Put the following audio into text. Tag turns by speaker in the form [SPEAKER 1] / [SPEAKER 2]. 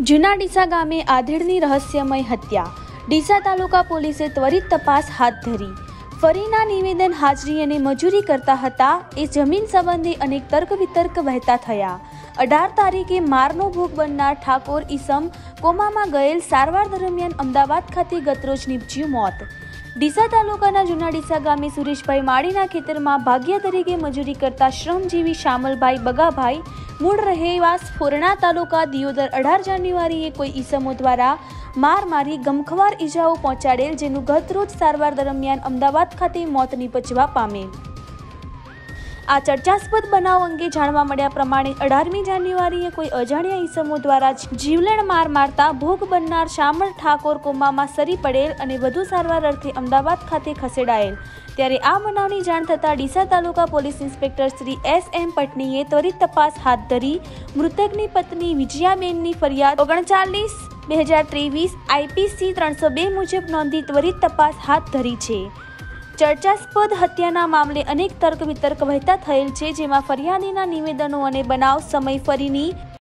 [SPEAKER 1] જૂના ડીસા ગામે આધેડની રહસ્યમય હત્યા. ડીસા તાલુકા પોલીસે ત્વરિત તપાસ હાથ ધરી. ફરીના નિવેદન હાજરી અને મજૂરી કરતા હતા એ જમીન સંબંધી અનેક તર્ક વિતર્ક વહેતા થયા. 18 તારીખે મારનો ભોગ બનનાર ઠાકોર ઈસમ કોમામાં ગયેલ સારવાર દરમિયાન અમદાવાદ ખાતે ગતરોજ નીપજ્યું મોત. ડીસા તાલુકાના જૂના ડીસા ગામે સુરેશભાઈ માળીના ખેતરમાં ભાગ્યા તરીકે મજૂરી કરતા શ્રમજીવી શામલભાઈ બગાભાઈ મૂળ રહેવાસ ફોરણા તાલુકા દિયોદર 18 જાન્યુઆરીએ કોઈ ઈસમો દ્વારા માર મારી ગમખ્વાર ઈજાઓ પહોંચાડેલ, જેનું ગતરોજ સારવાર દરમિયાન અમદાવાદ ખાતે મોત નીપજવા પામે. આ ચર્ચાસ્પદ બનાવ અંગે જાણવા મળ્યા પ્રમાણે 18મી જાન્યુઆરીએ કોઈ અજાણ્યા ઈસમો દ્વારા જીવલેણ માર મારતા ભોગ બનનાર શામળ ઠાકોર કોમામાં સરી પડેલ અને વધુ સારવાર અર્થે અમદાવાદ ખાતે ખસેડાયેલ. ત્યારે આ બનાવની જાણ થતાં Deesa taluka police inspector Shri S.M. પટનીએ ત્વરિત તપાસ હાથ ધરી મૃતકની પત્ની વિજયાબેનની ફરિયાદ 39/2023 IPC 302 મુજબ નોંધી ત્વરિત તપાસ હાથ ધરી છે. ચર્ચાસ્પદ હત્યાના મામલે અનેક તર્ક વિતર્ક વહેતા થયેલ છે, જેમાં ફરિયાદીના નિવેદનો અને બનાવ સમય ફરીની